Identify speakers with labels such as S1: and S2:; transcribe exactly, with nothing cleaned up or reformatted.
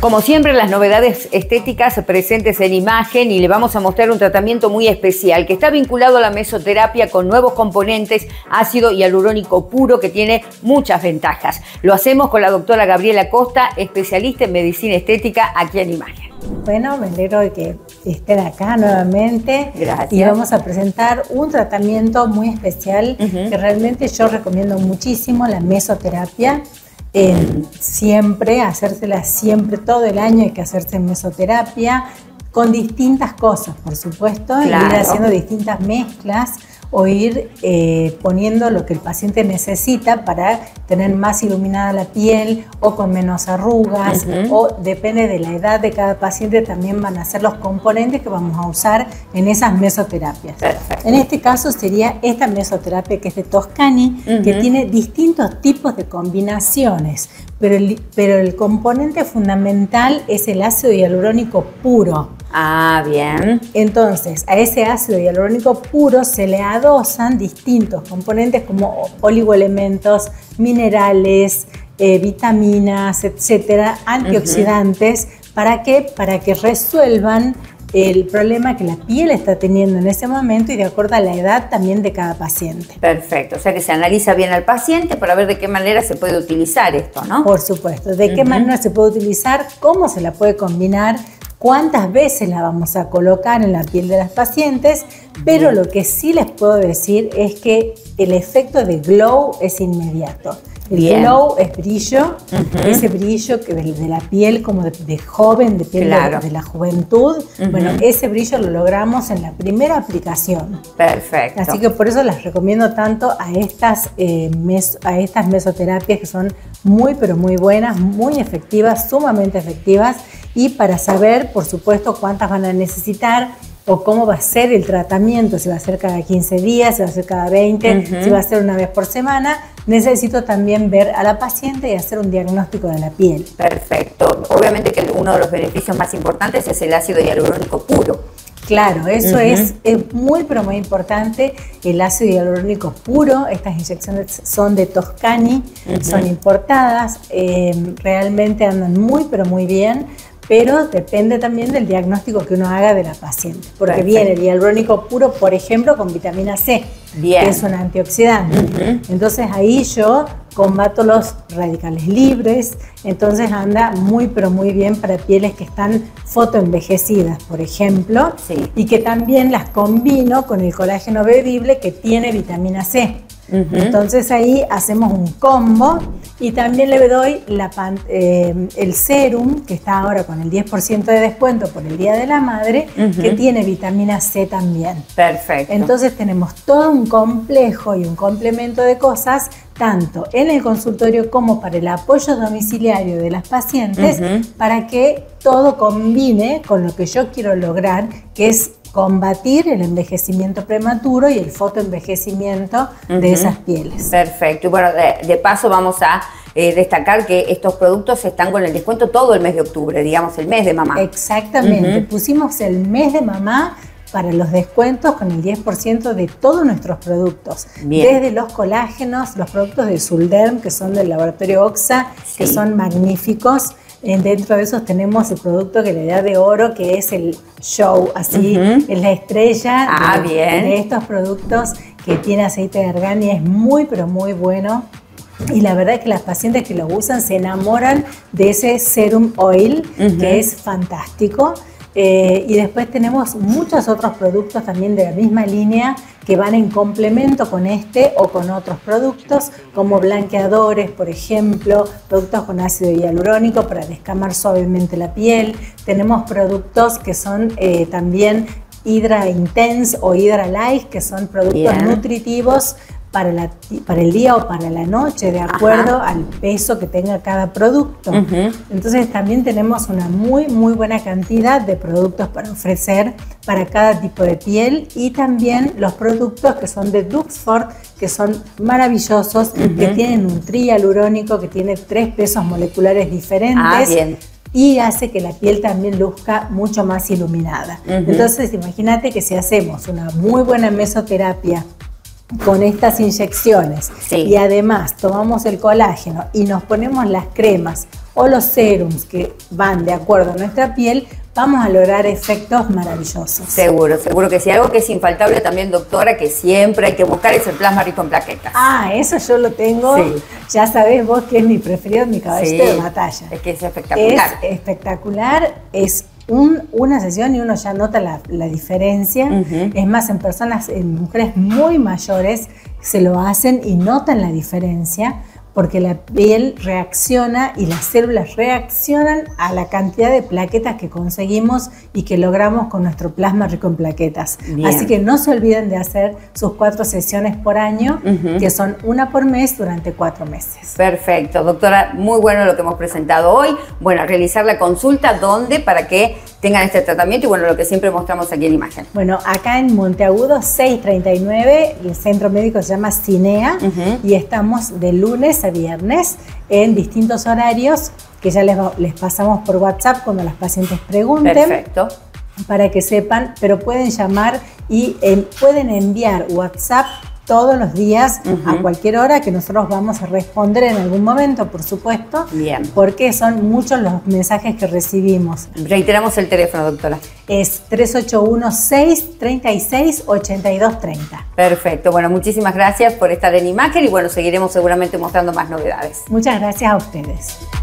S1: Como siempre, las novedades estéticas presentes en imagen, y le vamos a mostrar un tratamiento muy especial que está vinculado a la mesoterapia con nuevos componentes, ácido hialurónico puro, que tiene muchas ventajas. Lo hacemos con la doctora Gabriela Costa, especialista en medicina estética, aquí en Imagen.
S2: Bueno, me alegro de que estén acá nuevamente.
S1: Gracias.
S2: Y vamos a presentar un tratamiento muy especial uh-huh. que realmente yo recomiendo muchísimo, la mesoterapia. Eh, siempre, hacérsela siempre, todo el año hay que hacerse mesoterapia con distintas cosas, por supuesto, claro. Ir haciendo distintas mezclas o ir eh, poniendo lo que el paciente necesita para tener más iluminada la piel o con menos arrugas, uh-huh. o depende de la edad de cada paciente, también van a ser los componentes que vamos a usar en esas mesoterapias. Perfecto. En este caso sería esta mesoterapia que es de Toscani, uh-huh. que tiene distintos tipos de combinaciones, pero el, pero el componente fundamental es el ácido hialurónico puro.
S1: Ah, bien.
S2: Entonces, a ese ácido hialurónico puro se le adosan distintos componentes como oligoelementos, minerales, eh, vitaminas, etcétera, antioxidantes. Uh-huh. ¿Para qué? Para que resuelvan el problema que la piel está teniendo en ese momento y de acuerdo a la edad también de cada paciente.
S1: Perfecto, o sea que se analiza bien al paciente para ver de qué manera se puede utilizar esto, ¿no?
S2: Por supuesto, de qué uh-huh. manera se puede utilizar, cómo se la puede combinar, cuántas veces la vamos a colocar en la piel de las pacientes, pero bien. Lo que sí les puedo decir es que el efecto de glow es inmediato. El bien. Glow es brillo, uh-huh. ese brillo que de, de la piel como de, de joven, de piel claro. de, de la juventud, uh-huh. bueno, ese brillo lo logramos en la primera aplicación.
S1: Perfecto.
S2: Así que por eso las recomiendo tanto a estas, eh, mes, a estas mesoterapias que son muy pero muy buenas, muy efectivas, sumamente efectivas, y para saber, por supuesto, cuántas van a necesitar o cómo va a ser el tratamiento, si va a ser cada quince días, si va a ser cada veinte, uh-huh. si va a ser una vez por semana, necesito también ver a la paciente y hacer un diagnóstico de la piel.
S1: Perfecto. Obviamente que uno de los beneficios más importantes es el ácido hialurónico puro.
S2: Claro, eso uh-huh. es, es muy pero muy importante, el ácido hialurónico puro. Estas inyecciones son de Toscani, uh-huh. son importadas, eh, realmente andan muy pero muy bien, pero depende también del diagnóstico que uno haga de la paciente, porque Perfecto. Viene el hialurónico puro, por ejemplo, con vitamina C, bien. Que es un antioxidante. Uh-huh. Entonces ahí yo combato los radicales libres, entonces anda muy pero muy bien para pieles que están fotoenvejecidas, por ejemplo, sí. y que también las combino con el colágeno bebible que tiene vitamina C. Uh-huh. Entonces ahí hacemos un combo y también le doy la, eh, el serum que está ahora con el diez por ciento de descuento por el Día de la Madre, uh-huh. que tiene vitamina C también.
S1: Perfecto.
S2: Entonces tenemos todo un complejo y un complemento de cosas tanto en el consultorio como para el apoyo domiciliario de las pacientes, uh-huh. para que todo combine con lo que yo quiero lograr, que es combatir el envejecimiento prematuro y el fotoenvejecimiento uh-huh. de esas pieles.
S1: Perfecto. Y bueno, de, de paso vamos a eh, destacar que estos productos están con el descuento todo el mes de octubre, digamos el mes de mamá.
S2: Exactamente. Uh-huh. Pusimos el mes de mamá para los descuentos con el diez por ciento de todos nuestros productos. Bien. Desde los colágenos, los productos de Sulderm, que son del laboratorio Oxa, sí. que son magníficos. Dentro de esos tenemos el producto que le da de oro, que es el show, así, uh-huh. es la estrella
S1: ah,
S2: de,
S1: bien.
S2: de estos productos que tiene aceite de argán y es muy, pero muy bueno. Y la verdad es que las pacientes que lo usan se enamoran de ese serum oil, uh-huh. que es fantástico. Eh, y después tenemos muchos otros productos también de la misma línea que van en complemento con este o con otros productos, como blanqueadores, por ejemplo, productos con ácido hialurónico para descamar suavemente la piel. Tenemos productos que son eh, también Hydra Intense o Hydra Light, que son productos Bien. nutritivos para, la, para el día o para la noche, de acuerdo Ajá. al peso que tenga cada producto. Uh-huh. Entonces también tenemos una muy, muy buena cantidad de productos para ofrecer para cada tipo de piel, y también los productos que son de Duxford, que son maravillosos, uh-huh. que tienen un trihialurónico, que tiene tres pesos moleculares diferentes.
S1: Ah, bien.
S2: Y hace que la piel también luzca mucho más iluminada. Uh-huh. Entonces imagínate que si hacemos una muy buena mesoterapia con estas inyecciones
S1: sí.
S2: y además tomamos el colágeno y nos ponemos las cremas o los serums que van de acuerdo a nuestra piel, vamos a lograr efectos maravillosos.
S1: Seguro, seguro que sí. Algo que es infaltable también, doctora, que siempre hay que buscar es el plasma rico en plaquetas.
S2: Ah, eso yo lo tengo.
S1: Sí.
S2: Ya sabés vos que es mi preferido, mi caballito
S1: sí.
S2: de batalla.
S1: Es que es espectacular.
S2: Es espectacular, es un, una sesión y uno ya nota la, la diferencia. Uh-huh. Es más, en personas, en mujeres muy mayores, se lo hacen y notan la diferencia, porque la piel reacciona y las células reaccionan a la cantidad de plaquetas que conseguimos y que logramos con nuestro plasma rico en plaquetas. Bien. Así que no se olviden de hacer sus cuatro sesiones por año, uh-huh. que son una por mes durante cuatro meses.
S1: Perfecto, doctora, muy bueno lo que hemos presentado hoy. Bueno, realizar la consulta, ¿dónde? Para que tengan este tratamiento y bueno, lo que siempre mostramos aquí en imagen.
S2: Bueno, acá en Monteagudo seiscientos treinta y nueve, el centro médico se llama Cinea, uh-huh. y estamos de lunes a viernes en distintos horarios que ya les, les pasamos por WhatsApp cuando las pacientes pregunten.
S1: Perfecto.
S2: Para que sepan, pero pueden llamar y eh, pueden enviar WhatsApp todos los días, uh-huh. a cualquier hora, que nosotros vamos a responder en algún momento, por supuesto.
S1: Bien.
S2: Porque son muchos los mensajes que recibimos.
S1: Reiteramos el teléfono, doctora.
S2: Es tres ocho uno, seis tres seis, ocho dos tres cero.
S1: Perfecto. Bueno, muchísimas gracias por estar en imagen y bueno, seguiremos seguramente mostrando más novedades.
S2: Muchas gracias a ustedes.